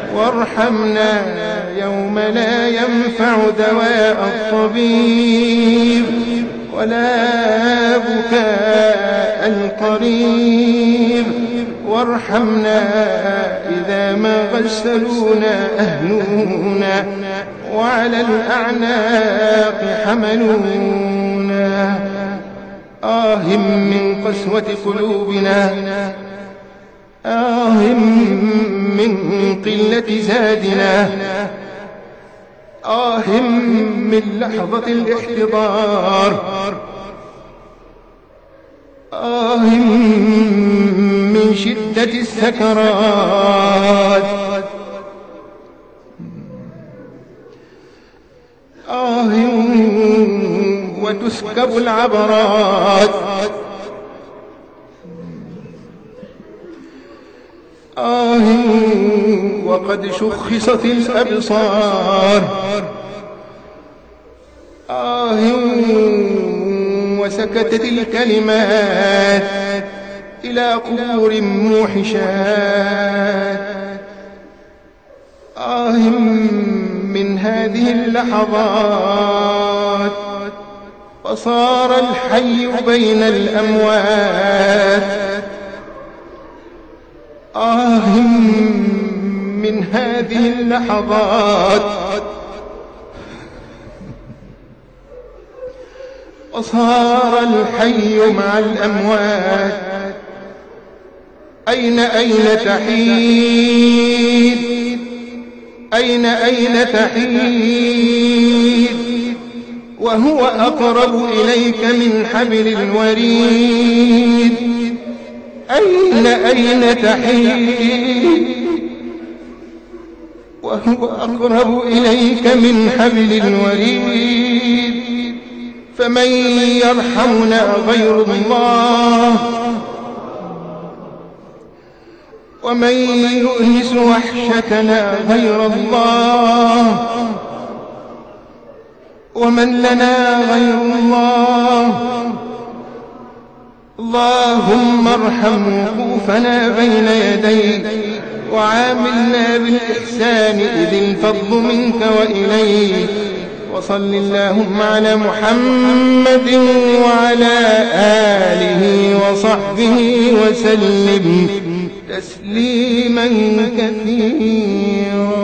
وارحمنا يوم لا ينفع دواء الطبيب ولا بكاء القريب، وارحمنا إذا ما غسلونا أهلونا وعلى الأعناق حملونا. من قسوة قلوبنا، من قلة زادنا، من لحظة الاحتضار، من شدة السكرات، وتسكب العبرات، وقد شخصت الأبصار، وسكتت الكلمات إلى قبور موحشات. من هذه اللحظات وصار الحي بين الأموات. من هذه اللحظات وصار الحي مع الأموات. أين تحيد، أين تحيد وهو أقرب إليك من حبل الوريد. أين تحيد وهو أقرب إليك من حبل الوريد. فمن يرحمنا غير الله، ومن يؤنس وحشتنا غير الله، ومن لنا غير الله. اللهم ارحم وقوفنا بين يديك، وعاملنا بالإحسان إذ الفضل منك وإليك. وصل اللهم على محمد وعلى آله وصحبه وسلم تسليما كثيرا.